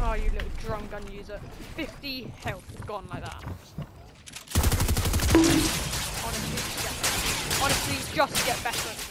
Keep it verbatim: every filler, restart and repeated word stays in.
Oh, you little drum gun user. fifty health gone like that. Honestly, yeah. Honestly, just get better.